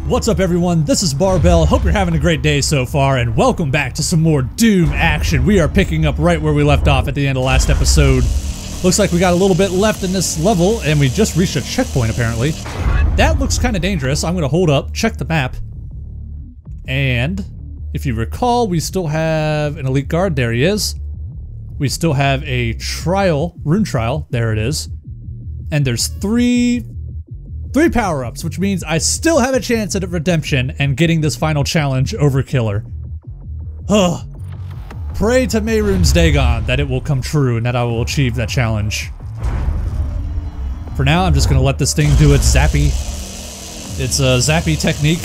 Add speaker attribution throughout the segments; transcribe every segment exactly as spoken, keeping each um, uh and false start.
Speaker 1: What's up everyone, this is Barbell. Hope you're having a great day so far and welcome back to some more Doom action. We are picking up right where we left off at the end of last episode. Looks like we got a little bit left in this level and we just reached a checkpoint apparently. That looks kind of dangerous. I'm gonna hold up, check the map. And if you recall, we still have an elite guard. There he is. We still have a trial, rune trial. There it is. And there's three Three power-ups, which means I still have a chance at redemption and getting this final challenge over Killer. Ugh. Pray to Mehrunes Dagon that it will come true and that I will achieve that challenge. For now, I'm just gonna let this thing do its zappy. Its a zappy technique.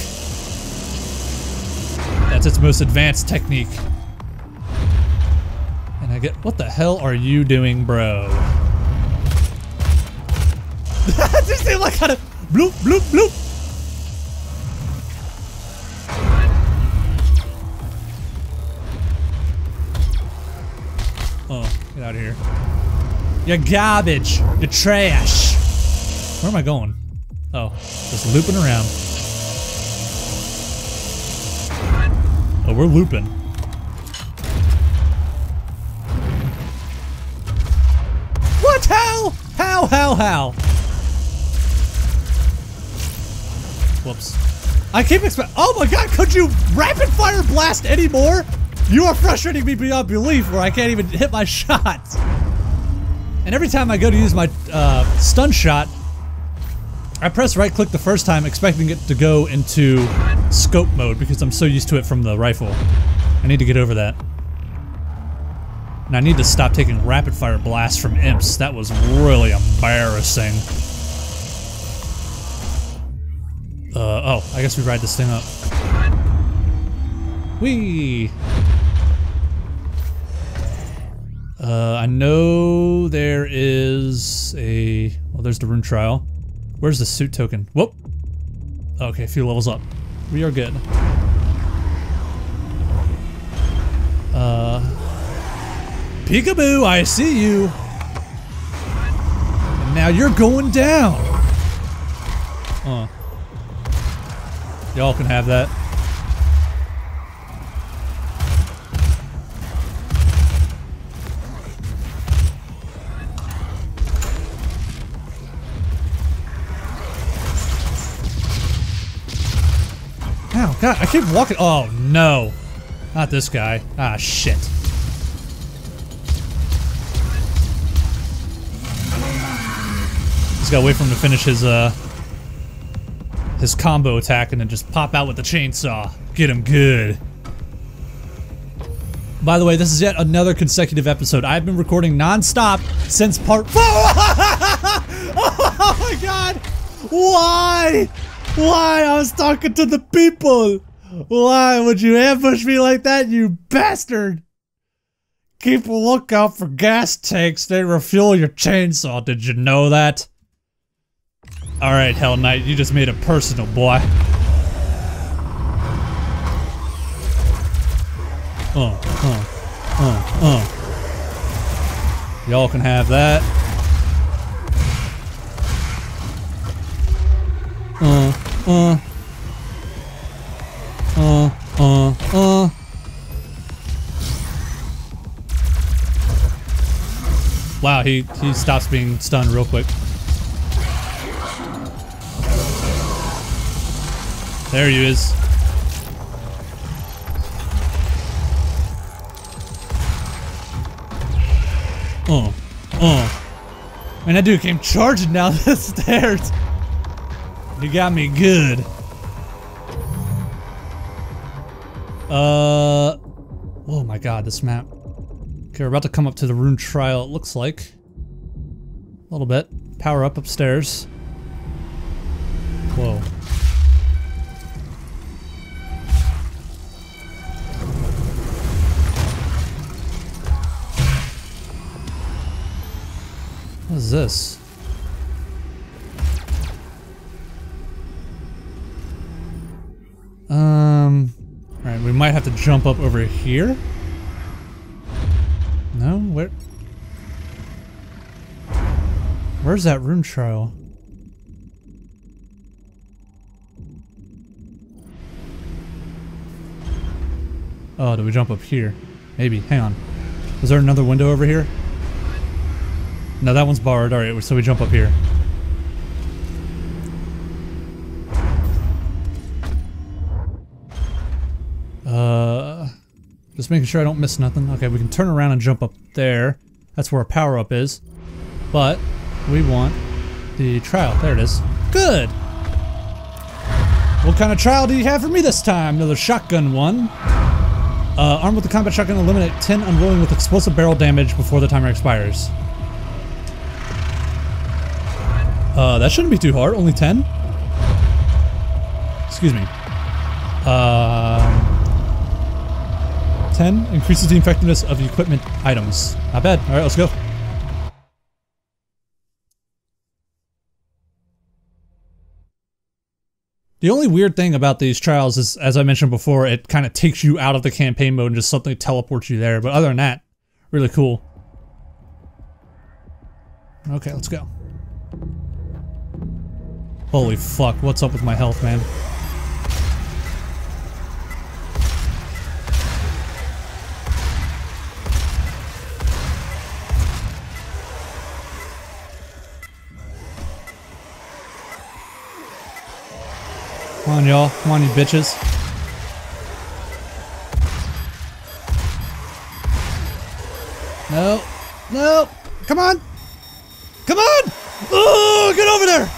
Speaker 1: That's its most advanced technique. And I get, what the hell are you doing, bro? Just seem like kind of bloop bloop bloop. Oh, get out of here! You're garbage. You're trash. Where am I going? Oh, just looping around. Oh, we're looping. What? How? How? How? How? Whoops. I keep expect- Oh my god, could you rapid fire blast anymore? You are frustrating me beyond belief where I can't even hit my shots. And every time I go to use my uh, stun shot, I press right click the first time expecting it to go into scope mode because I'm so used to it from the rifle. I need to get over that. And I need to stop taking rapid fire blasts from imps. That was really embarrassing. Uh, oh, I guess we ride this thing up. Whee! Uh, I know there is a... Well, there's the rune trial. Where's the suit token? Whoop! Okay, a few levels up. We are good. Uh... Peekaboo, I see you! And now you're going down! Uh... Y'all can have that. Ow, God, I keep walking. Oh, no. Not this guy. Ah, shit. Just gotta wait for him to finish his, uh... his combo attack and then just pop out with the chainsaw. Get him good. By the way, this is yet another consecutive episode. I've been recording non-stop since part four. Oh my god! Why? Why? I was talking to the people. Why would you ambush me like that, you bastard? Keep a lookout for gas tanks. They refuel your chainsaw. Did you know that? Alright, Hell Knight, you just made it personal, boy. Uh, uh, uh, uh. Y'all can have that. Uh, uh. Uh, uh, uh. Wow, he, he stops being stunned real quick. There he is. Oh, oh. Man, that dude came charging down the stairs. You got me good. Uh, oh my god, this map. Okay, we're about to come up to the rune trial, it looks like. A little bit. Power up upstairs. Whoa. What is this? Um, alright, we might have to jump up over here? No? Where? Where's that rune trial? Oh, do we jump up here? Maybe. Hang on. Is there another window over here? No, that one's barred. Alright, so we jump up here. Uh, just making sure I don't miss nothing. Okay, we can turn around and jump up there. That's where a power-up is. But we want the trial. There it is. Good! What kind of trial do you have for me this time? Another shotgun one. Uh, armed with the combat shotgun, eliminate ten unwilling with explosive barrel damage before the timer expires. Uh, that shouldn't be too hard. Only ten? Excuse me. Uh... ten increases the effectiveness of equipment items. Not bad. Alright, let's go. The only weird thing about these trials is, as I mentioned before, it kind of takes you out of the campaign mode and just something teleports you there. But other than that, really cool. Okay, let's go. Holy fuck, what's up with my health, man? Come on, y'all. Come on, you bitches. No. No. Come on. Come on. Oh, get over there.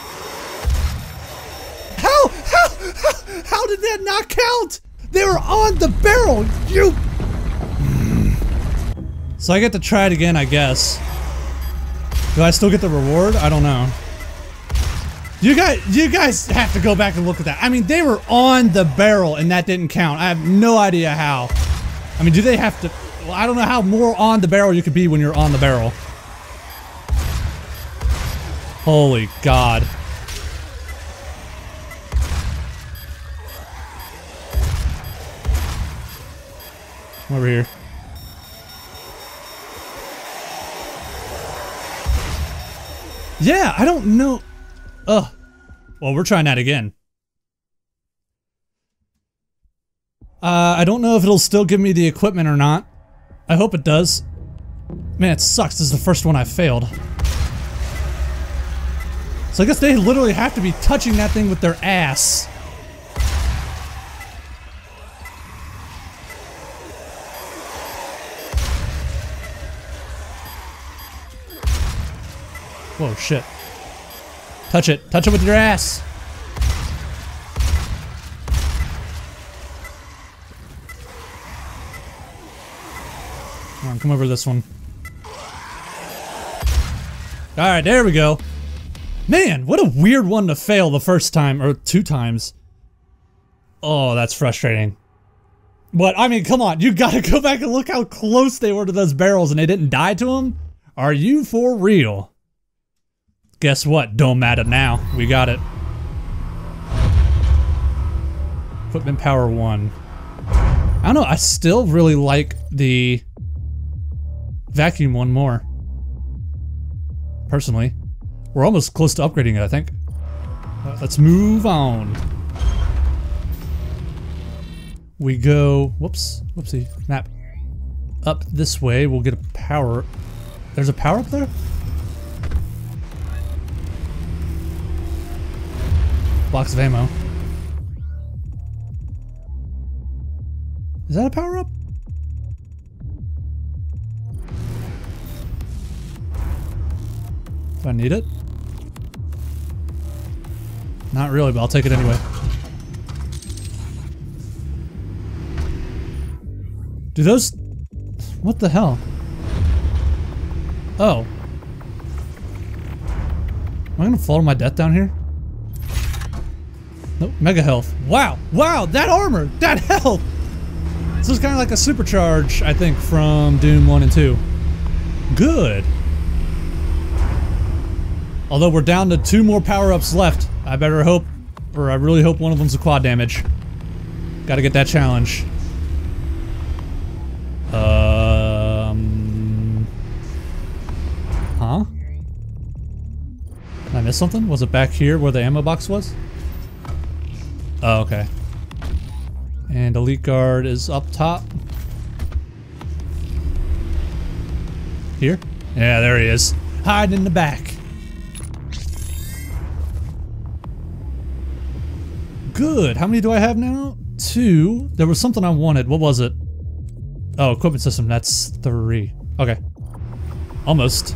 Speaker 1: How? How? How, how did that not count? They were on the barrel. You. So I get to try it again, I guess. Do I still get the reward? I don't know. You guys, you guys have to go back and look at that. I mean, they were on the barrel and that didn't count. I have no idea how. I mean, do they have to? Well, I don't know how more on the barrel you could be when you're on the barrel. Holy God. Come over here. Yeah, I don't know. Ugh. Well, we're trying that again. Uh, I don't know if it'll still give me the equipment or not. I hope it does. Man, it sucks. This is the first one I failed. So I guess they literally have to be touching that thing with their ass. Whoa, shit. Touch it. Touch it with your ass. Come on, come over to this one. Alright, there we go. Man, what a weird one to fail the first time, or two times. Oh, that's frustrating. But, I mean, come on. You gotta go back and look how close they were to those barrels and they didn't die to them? Are you for real? Guess what? Don't matter now. We got it. Equipment power one. I don't know. I still really like the vacuum one more. Personally. We're almost close to upgrading it, I think. Uh, let's move on. We go... Whoops. Whoopsie. Map. Up this way. We'll get a power... There's a power up there? Box of ammo. Is that a power up? Do I need it? Not really, but I'll take it anyway. Do those... What the hell? Oh. Am I gonna fall to my death down here? Nope, mega health. Wow, wow, that armor, that health! This is kind of like a supercharge, I think, from Doom one and two. Good. Although we're down to two more power-ups left. I better hope, or I really hope one of them's a quad damage. Gotta get that challenge. Um... Huh? Did I miss something? Was it back here where the ammo box was? Oh, okay. And Elite Guard is up top. Here? Yeah, there he is. Hiding in the back. Good. How many do I have now? Two. There was something I wanted. What was it? Oh, equipment system. That's three. Okay. Almost.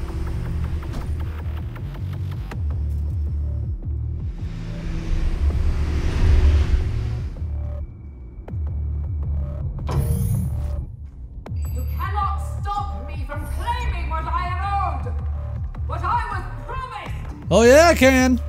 Speaker 2: You cannot stop me from claiming what I am owed! What I was promised!
Speaker 1: Oh yeah, I can!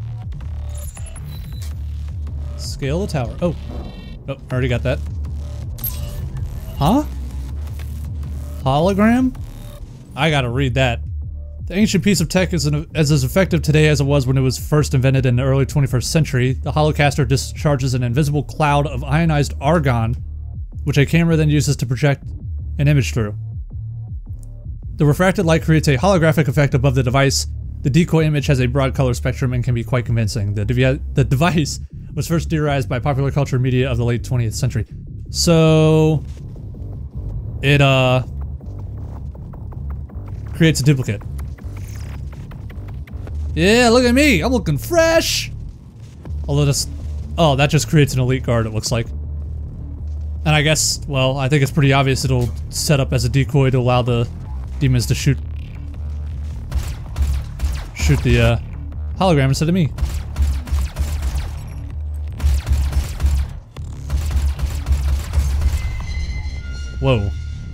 Speaker 1: Scale the tower. Oh. Oh, already got that. Huh? Hologram? I gotta read that. The ancient piece of tech is an, as as effective today as it was when it was first invented in the early twenty-first century. The holocaster discharges an invisible cloud of ionized argon, which a camera then uses to project an image through. The refracted light creates a holographic effect above the device. The decoy image has a broad color spectrum and can be quite convincing. The, devi the device was first theorized by popular culture media of the late twentieth century. So... it, uh... creates a duplicate. Yeah, look at me! I'm looking fresh! Although this... oh, that just creates an elite guard, it looks like. And I guess, well, I think it's pretty obvious it'll set up as a decoy to allow the demons to shoot... shoot the, uh, hologram instead of me. Whoa.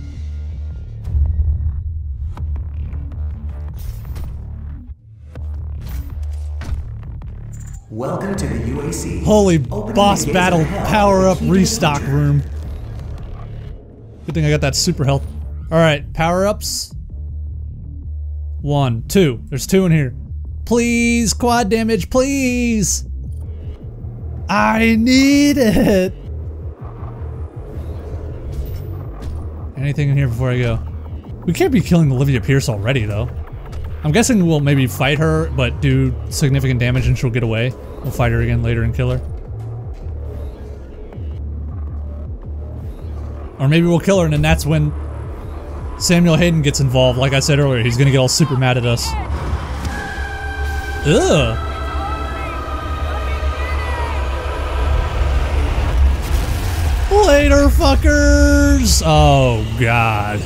Speaker 3: Welcome to the U A C.
Speaker 1: Holy
Speaker 3: Opening
Speaker 1: boss
Speaker 3: the gates
Speaker 1: battle
Speaker 3: of hell
Speaker 1: power up
Speaker 3: and keeping
Speaker 1: restock
Speaker 3: danger.
Speaker 1: room. Good thing I got that super health. Alright, power ups. One, two. There's two in here. Please, quad damage, please! I need it! Anything in here before I go? We can't be killing Olivia Pierce already, though. I'm guessing we'll maybe fight her, but do significant damage and she'll get away. We'll fight her again later and kill her. Or maybe we'll kill her and then that's when Samuel Hayden gets involved. Like I said earlier, he's gonna get all super mad at us. Ugh. Later, fuckers! Oh, God.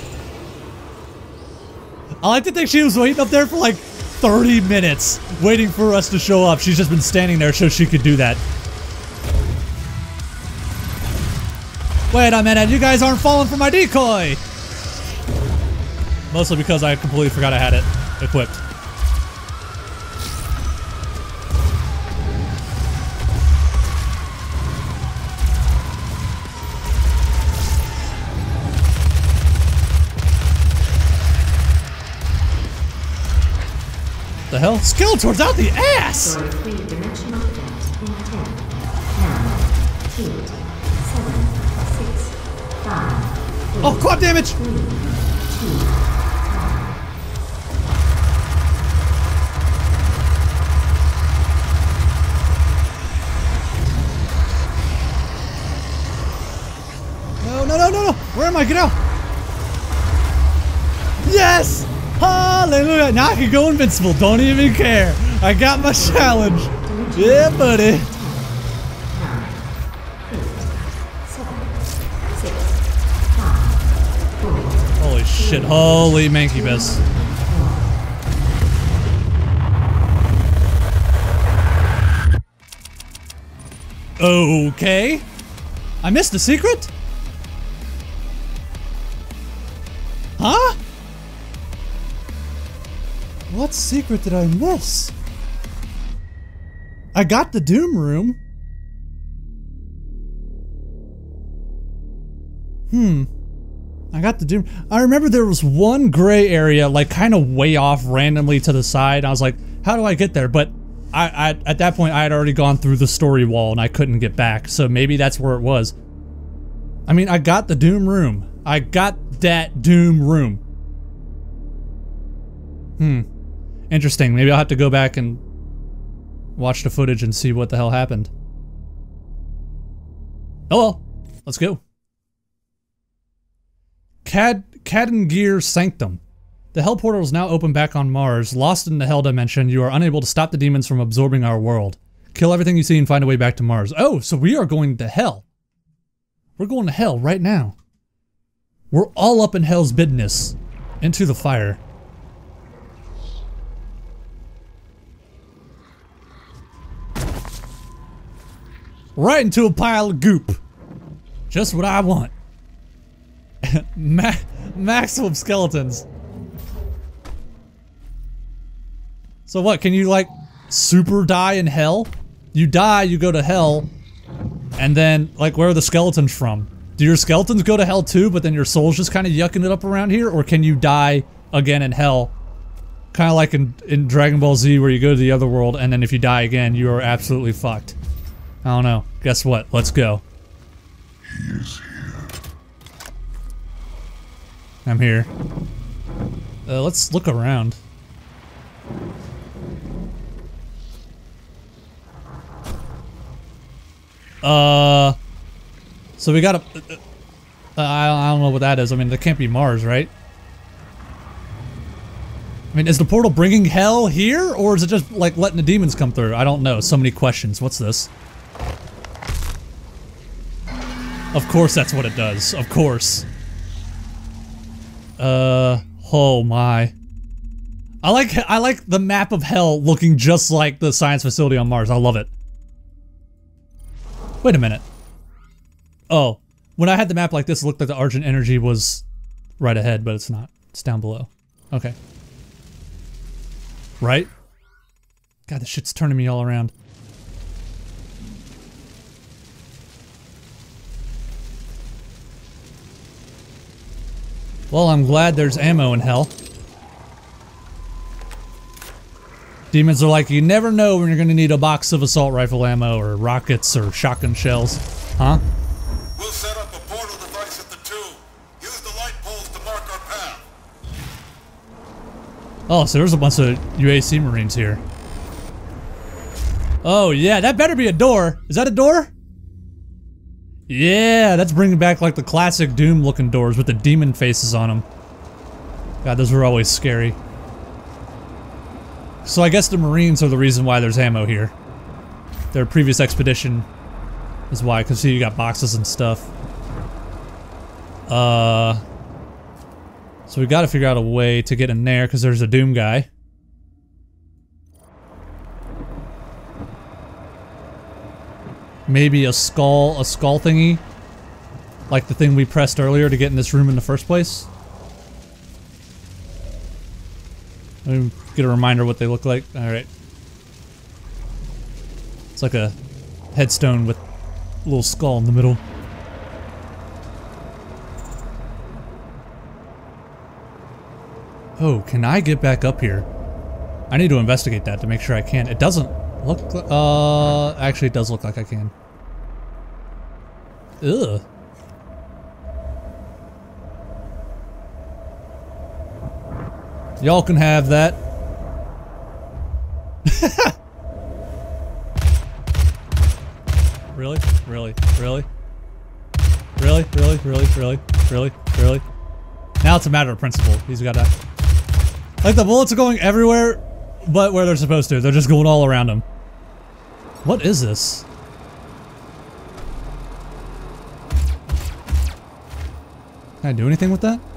Speaker 1: I like to think she was waiting up there for like thirty minutes, waiting for us to show up. She's just been standing there so she could do that. Wait a minute, you guys aren't falling for my decoy! Mostly because I completely forgot I had it equipped. The hell? Skeletor's out the ass!
Speaker 4: Destroy three-dimensional event in ten, nine, eight, seven, six, five, four,
Speaker 1: Oh, quad damage!
Speaker 4: three, two,
Speaker 1: No, no, no, no, no! Where am I? Get out! Yes! Hallelujah! Now I can go invincible. Don't even care. I got my challenge. Yeah, buddy. Holy shit. Holy Mankybus. Okay. I missed a secret? Huh? What secret did I miss? I got the Doom Room. Hmm. I got the Doom. I remember there was one gray area, like kind of way off randomly to the side. I was like, how do I get there? But I, I, at that point, I had already gone through the story wall and I couldn't get back. So maybe that's where it was. I mean, I got the Doom Room. I got that Doom Room. Hmm. Interesting. Maybe I'll have to go back and watch the footage and see what the hell happened. Oh well. Let's go. Cad Cadengir Sanctum. The Hell Portal is now open back on Mars. Lost in the Hell Dimension, you are unable to stop the demons from absorbing our world. Kill everything you see and find a way back to Mars. Oh, so we are going to Hell. We're going to Hell right now. We're all up in Hell's business. Into the fire. Right into a pile of goop. Just what I want. Ma maximum skeletons. So what, can you like super die in Hell? You die, you go to Hell, and then like where are the skeletons from? Do your skeletons go to Hell too, but then your soul's just kind of yucking it up around here? Or can you die again in Hell? Kind of like in, in Dragon Ball Z where you go to the other world and then if you die again, you are absolutely fucked. I don't know. Guess what? Let's go.
Speaker 5: He is here.
Speaker 1: I'm here. Uh, let's look around. Uh, so we gotta. Uh, I I don't know what that is. I mean, that can't be Mars, right? I mean, is the portal bringing Hell here, or is it just like letting the demons come through? I don't know. So many questions. What's this? Of course, that's what it does. Of course. Uh, oh my. I like I like the map of Hell looking just like the science facility on Mars. I love it. Wait a minute. Oh, when I had the map like this, it looked like the Argent Energy was right ahead, but it's not. It's down below. Okay. Right? God, this shit's turning me all around. Well, I'm glad there's ammo in Hell. Demons are like, you never know when you're gonna need a box of assault rifle ammo or rockets or shotgun shells. Huh?
Speaker 5: We'll set up a portal device at the tomb. Use the light poles to mark our path.
Speaker 1: Oh, so there's a bunch of U A C Marines here. Oh yeah, that better be a door. Is that a door? Yeah, that's bringing back like the classic Doom looking doors with the demon faces on them. God, those were always scary. So I guess the Marines are the reason why there's ammo here. Their previous expedition is why, because see, you got boxes and stuff. Uh, so we gotta figure out a way to get in there, because there's a Doom guy. Maybe a skull, a skull thingy? Like the thing we pressed earlier to get in this room in the first place? Let me get a reminder what they look like. Alright. It's like a headstone with a little skull in the middle. Oh, can I get back up here? I need to investigate that to make sure I can. It doesn't look like, uh, actually it does look like I can. Ugh. Y'all can have that. Really? Really? Really? Really? Really? Really? Really? Really? Really? Now it's a matter of principle. He's got that. Like the bullets are going everywhere, but where they're supposed to. They're just going all around him. What is this? Can I do anything with that?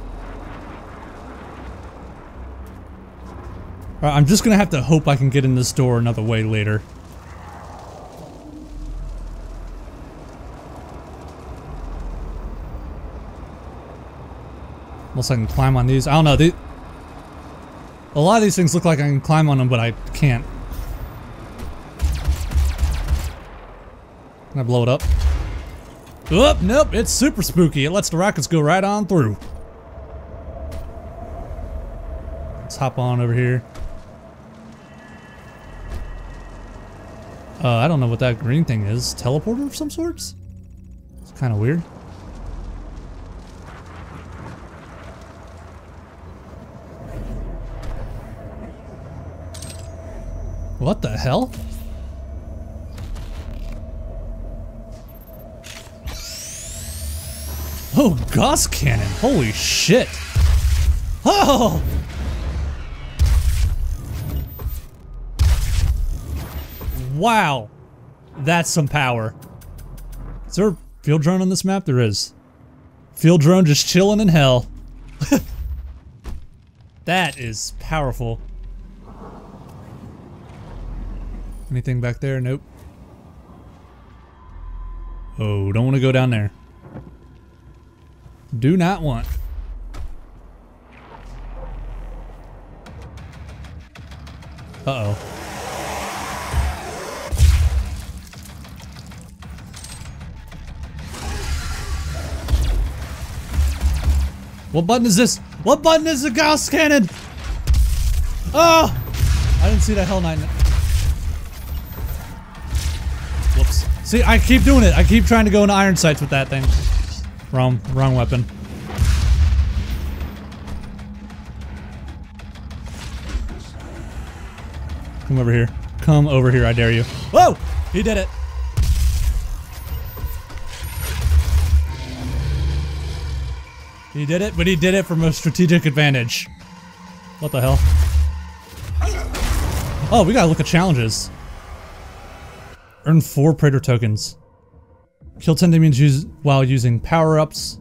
Speaker 1: Alright, I'm just gonna have to hope I can get in this door another way later. Unless I can climb on these. I don't know. They, a lot of these things look like I can climb on them, but I can't. Can I blow it up? Oh, nope, it's super spooky. It lets the rockets go right on through. Let's hop on over here. Uh, I don't know what that green thing is. Teleporter of some sorts? It's kind of weird. What the hell? Oh, Gauss Cannon. Holy shit. Oh! Wow. That's some power. Is there a field drone on this map? There is. Field drone just chilling in hell. That is powerful. Anything back there? Nope. Oh, don't want to go down there. Do not want. Uh-oh. What button is this? What button is the Gauss Cannon? Oh! I didn't see that Hell Knight. Whoops. See, I keep doing it. I keep trying to go into iron sights with that thing. Wrong, wrong weapon. Come over here. Come over here, I dare you. Whoa! He did it. He did it, but he did it from a strategic advantage. What the hell? Oh, we gotta look at challenges. Earn four Praetor tokens. Kill ten enemies use while using power-ups.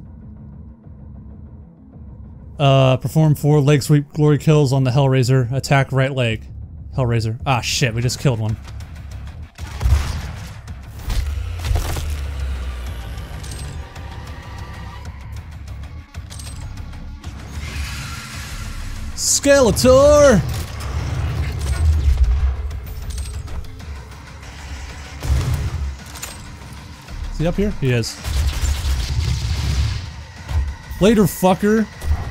Speaker 1: Uh, perform four leg sweep glory kills on the Hellraiser. Attack right leg. Hellraiser. Ah, shit, we just killed one. Skeletor! Is he up here? He is. Later, fucker.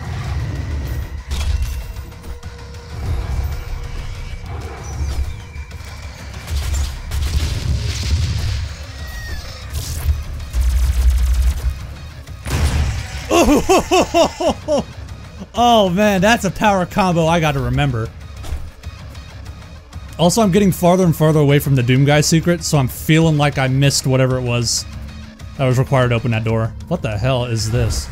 Speaker 1: Oh! Oh man, that's a power combo I gotta remember. Also, I'm getting farther and farther away from the Doom Guy secret, so I'm feeling like I missed whatever it was that was required to open that door. What the hell is this?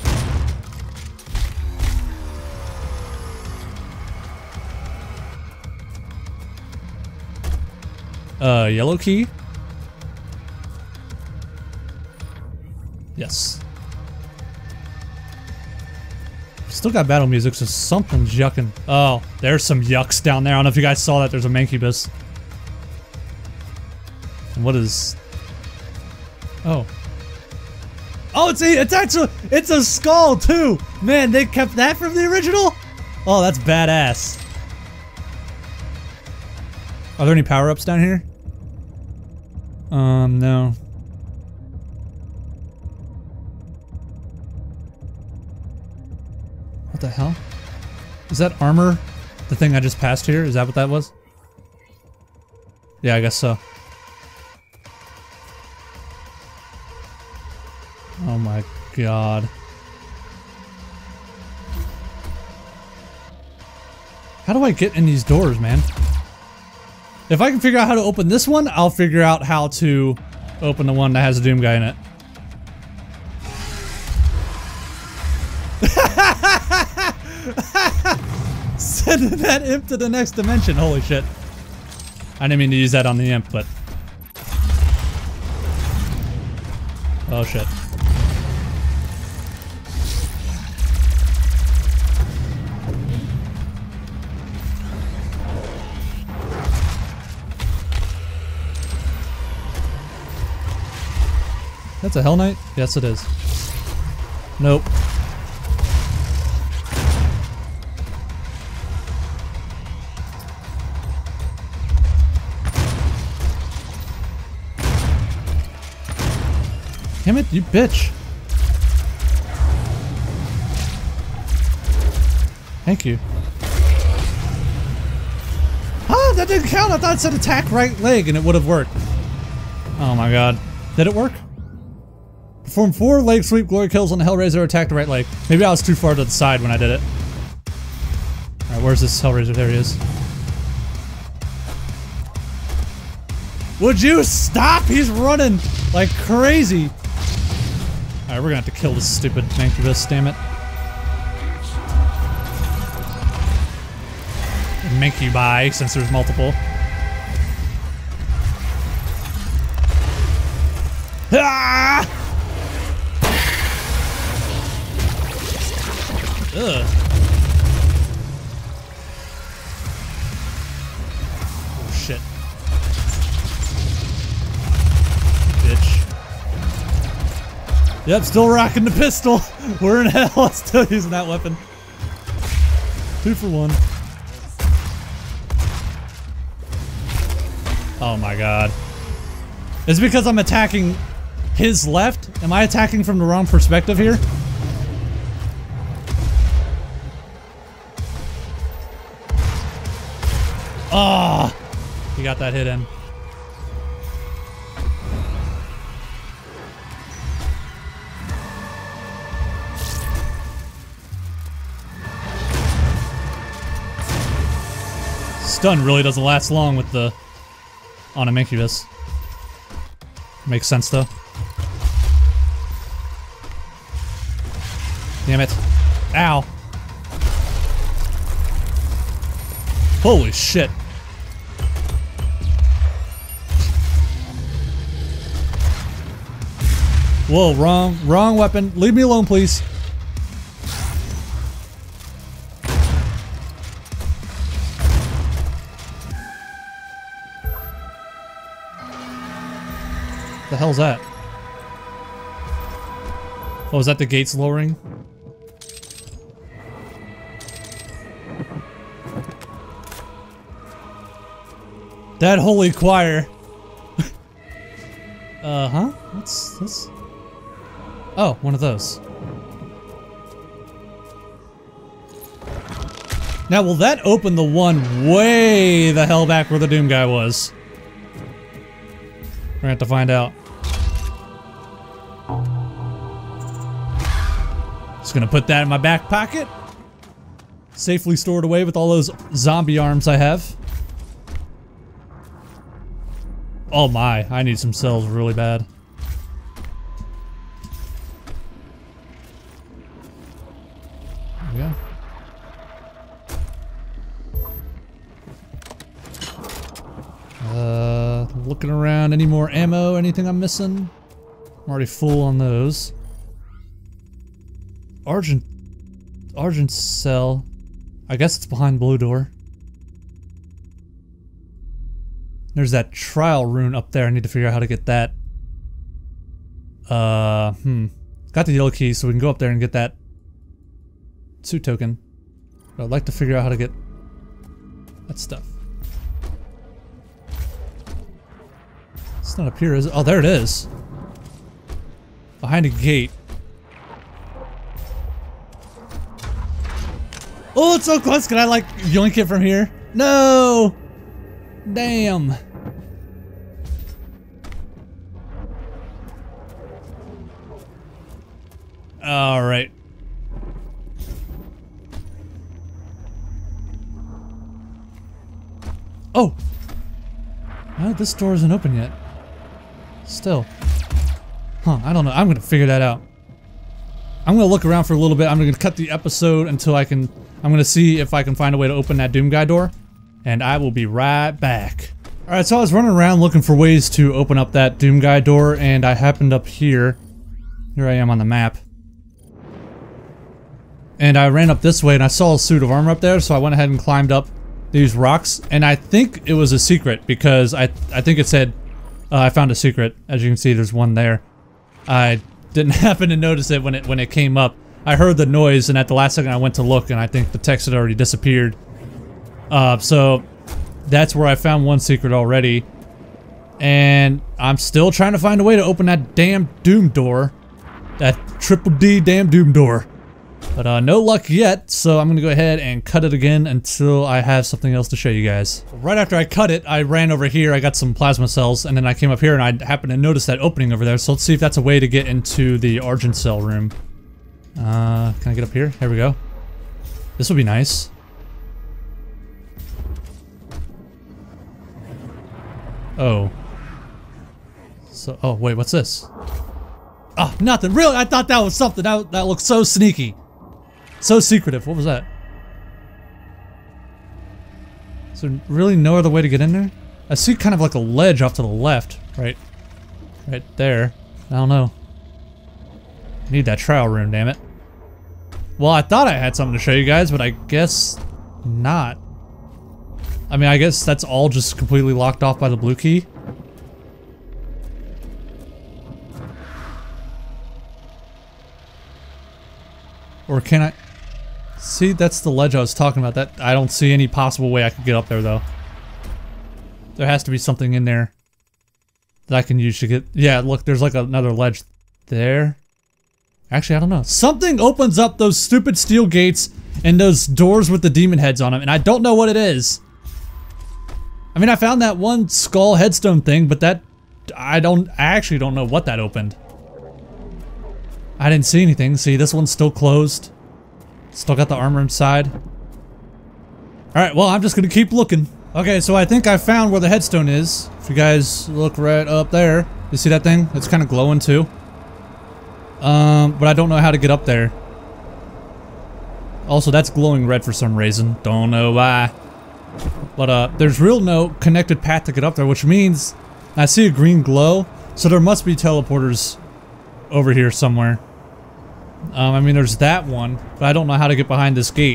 Speaker 1: Uh, yellow key? Yes. Still got battle music, so something's yucking. Oh, there's some yucks down there. I don't know if you guys saw that. There's a Mancubus. And what is... Oh. Oh, it's a, it's actually, it's a skull too! Man, they kept that from the original? Oh, that's badass. Are there any power-ups down here? Um, no. What the hell? Is that armor? The thing I just passed here? Is that what that was? Yeah, I guess so. Oh my god. How do I get in these doors, man? If I can figure out how to open this one, I'll figure out how to open the one that has a Doom Guy in it. Sending that imp to the next dimension. Holy shit. I didn't mean to use that on the imp, but... Oh shit. That's a Hell Knight? Yes, it is. Nope. Damn it, you bitch. Thank you. Ah, that didn't count. I thought it said attack right leg and it would have worked. Oh my god. Did it work? Perform four leg sweep glory kills on the Hellraiser, attack the right leg. Maybe I was too far to the side when I did it. Alright, where's this Hellraiser? There he is. Would you stop? He's running like crazy. Alright, Alright, we're gonna have to kill this stupid Mancubus, damn it. Mancubi, since there's multiple. Ah! Ugh. Oh shit. Bitch. Yep, still rocking the pistol. We're in hell. I'm still using that weapon. Two for one. Oh my god. Is it because I'm attacking his left? Am I attacking from the wrong perspective here? Oh! He got that hit in. Stun really doesn't last long with the on a Mancubus. Makes sense though. Damn it. Ow. Holy shit. Whoa, wrong, wrong weapon. Leave me alone, please. The hell's that? Oh, is that the gates lowering? That holy choir. uh huh. What's this? Oh, one of those. Now, will that open the one way the hell back where the Doom guy was? We're gonna have to find out. Just gonna put that in my back pocket. Safely stored away with all those zombie arms I have. Oh my, I need some cells really bad. There we go. Uh, looking around, any more ammo, anything I'm missing? I'm already full on those. Argent, Argent cell. I guess it's behind blue door. There's that trial rune up there. I need to figure out how to get that. Uh, hmm. Got the yellow key, so we can go up there and get that suit token. But I'd like to figure out how to get that stuff. It's not up here, is it? Oh, there it is. Behind a gate. Oh, it's so close. Can I, like, yoink it from here? No! Damn. All right. Oh. Oh, this door isn't open yet. Still. Huh, I don't know. I'm gonna figure that out. I'm gonna look around for a little bit. I'm gonna cut the episode until I can... I'm gonna see if I can find a way to open that Doom guy door. And I will be right back. Alright, so I was running around looking for ways to open up that Doom guy door, and I happened up here. Here I am on the map. And I ran up this way and I saw a suit of armor up there, so I went ahead and climbed up these rocks. And I think it was a secret, because I, I think it said, uh, I found a secret. As you can see, there's one there. I didn't happen to notice it when it when it came up. I heard the noise, and at the last second I went to look, and I think the text had already disappeared. Uh, so that's where I found one secret already. And I'm still trying to find a way to open that damn Doom door. That triple D damn Doom door. But uh, no luck yet, so I'm gonna go ahead and cut it again until I have something else to show you guys. Right after I cut it, I ran over here, I got some plasma cells, and then I came up here and I happened to notice that opening over there, so let's see if that's a way to get into the Argent cell room. Uh, can I get up here? Here we go. This would be nice. Oh. So, oh wait, what's this? Oh, nothing. Really? I thought that was something. That, that looked so sneaky. So secretive. What was that? Is there really no other way to get in there? I see kind of like a ledge off to the left. Right. Right there. I don't know. I need that trial room, damn it. Well, I thought I had something to show you guys, but I guess not. I mean, I guess that's all just completely locked off by the blue key. Or can I... See, that's the ledge I was talking about. That I don't see any possible way I could get up there, though. There has to be something in there that I can use to get... Yeah, look, there's like another ledge there. Actually, I don't know. Something opens up those stupid steel gates and those doors with the demon heads on them, and I don't know what it is. I mean, I found that one skull headstone thing, but that... I don't... I actually don't know what that opened. I didn't see anything. See, this one's still closed. Still got the armor inside. Alright, well, I'm just gonna keep looking. Okay, so I think I found where the headstone is. If you guys look right up there. You see that thing? It's kind of glowing, too. Um, but I don't know how to get up there. Also, that's glowing red for some reason. Don't know why. But, uh, there's real no connected path to get up there, which means I see a green glow, so there must be teleporters over here somewhere. Um, I mean, there's that one, but I don't know how to get behind this gate.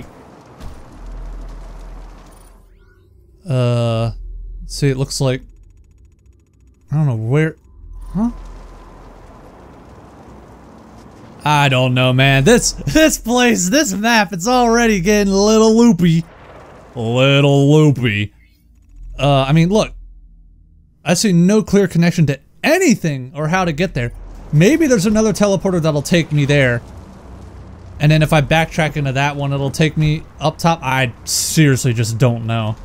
Speaker 1: Uh, see, it looks like... I don't know where... Huh? I don't know, man. This, this place, this map, it's already getting a little loopy. A little loopy. Uh, I mean, look. I see no clear connection to anything or how to get there. Maybe there's another teleporter that'll take me there. And then if I backtrack into that one, it'll take me up top. I seriously just don't know.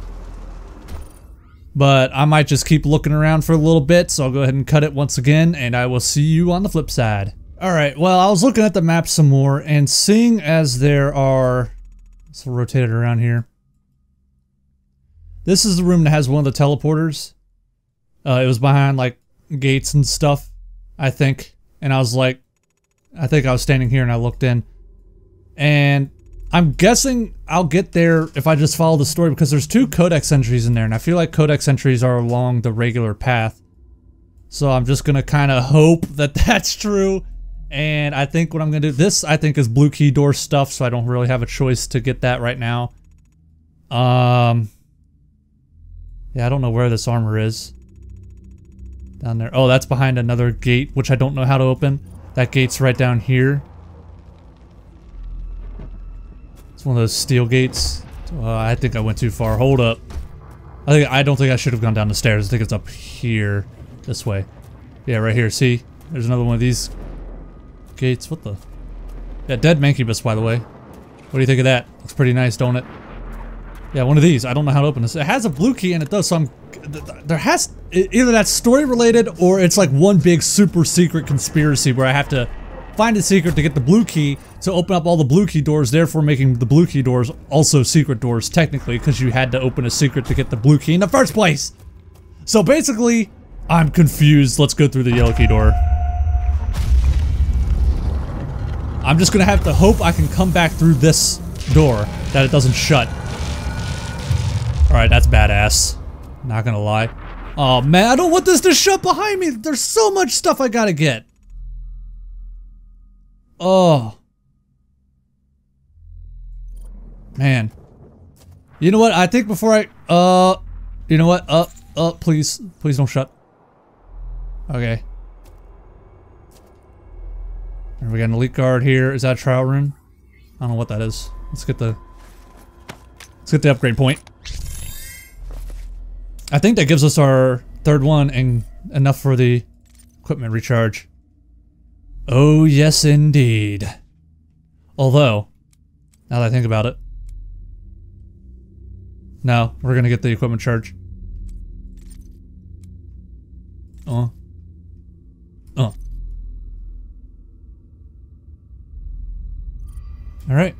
Speaker 1: But I might just keep looking around for a little bit, so I'll go ahead and cut it once again, and I will see you on the flip side. Alright, well, I was looking at the map some more, and seeing as there are... Let's rotate it around here. This is the room that has one of the teleporters. Uh, it was behind, like, gates and stuff, I think. And I was like... I think I was standing here and I looked in. And I'm guessing I'll get there if I just follow the story, because there's two codex entries in there, and I feel like codex entries are along the regular path. So I'm just gonna kind of hope that that's true. And I think what I'm gonna do, this I think is blue key door stuff, so I don't really have a choice to get that right now. Um, yeah, I don't know where this armor is. Down there. Oh, that's behind another gate, which I don't know how to open. That gate's right down here. It's one of those steel gates. Uh, I think I went too far. Hold up. I think I don't think I should have gone down the stairs. I think it's up here. This way. Yeah, right here. See? There's another one of these gates. What the? Yeah, dead Mancubus, by the way. What do you think of that? Looks pretty nice, don't it? Yeah, one of these. I don't know how to open this. It has a blue key and it does, so I'm... There has... Either that's story related or it's like one big super secret conspiracy where I have to find a secret to get the blue key to open up all the blue key doors, therefore making the blue key doors also secret doors technically, because you had to open a secret to get the blue key in the first place. So basically, I'm confused. Let's go through the yellow key door. I'm just gonna have to hope I can come back through this door, that it doesn't shut. Alright, that's badass. Not gonna lie. Oh man, I don't want this to shut behind me! There's so much stuff I gotta get! Oh. Man. You know what, I think before I... Uh... You know what, uh, uh, please. Please don't shut. Okay. We got an elite guard here. Is that a trial room? I don't know what that is. Let's get the... Let's get the upgrade point. I think that gives us our third one and enough for the equipment recharge. Oh yes indeed. Although, now that I think about it, no, we're gonna get the equipment charge. Oh. Oh. Alright.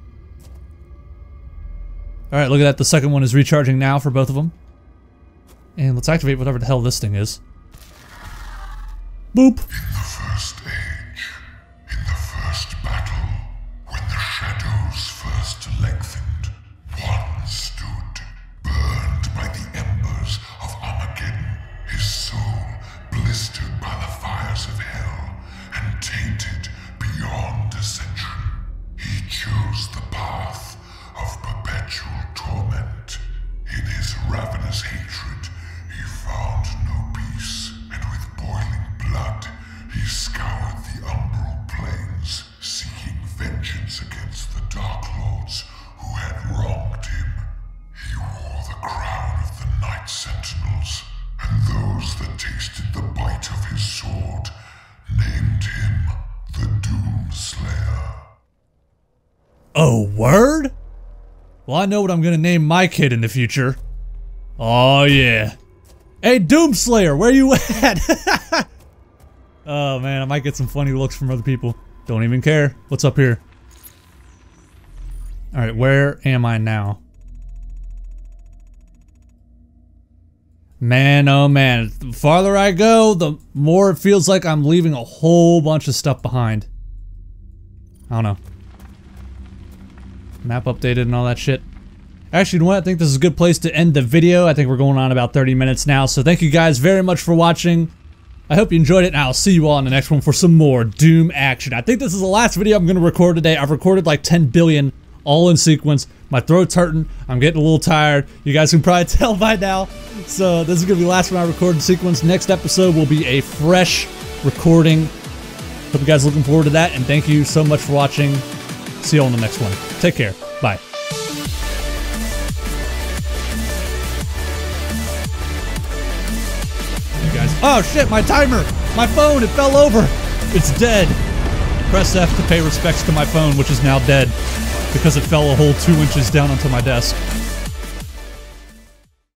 Speaker 1: Alright, look at that. The second one is recharging now for both of them. And let's activate whatever the hell this thing is. Boop.
Speaker 6: first age, in the first battle, when the shadows first lengthened, one stood, burned by the embers of Armageddon, his soul blistered by the fires of hell, and tainted beyond ascension. He chose the path of perpetual torment. In his ravenous hatred, he found no peace, and with boiling blood, he scoured the umbral plains, seeking vengeance against the Dark Lords who had wronged him. He wore the crown of the Night Sentinels, and those that tasted the bite of his sword named him the Doomslayer.
Speaker 1: Oh, word? Well, I know what I'm gonna name my kid in the future. Oh, yeah. Hey, Doomslayer, where you at? Oh, man, I might get some funny looks from other people. Don't even care. What's up here? Alright, where am I now? Man, oh man, the farther I go, the more it feels like I'm leaving a whole bunch of stuff behind. I don't know. Map updated and all that shit. Actually, you know what? I think this is a good place to end the video. I think we're going on about thirty minutes now, so thank you guys very much for watching. I hope you enjoyed it, and I'll see you all in the next one for some more Doom action. I think this is the last video I'm going to record today. I've recorded like ten billion, all in sequence. My throat's hurting. I'm getting a little tired. You guys can probably tell by now. So this is going to be the last one I record in sequence. Next episode will be a fresh recording. Hope you guys are looking forward to that, and thank you so much for watching. See you all in the next one. Take care. Bye. Hey guys. Oh shit, my timer! My phone, it fell over! It's dead. Press F to pay respects to my phone, which is now dead because it fell a whole two inches down onto my desk.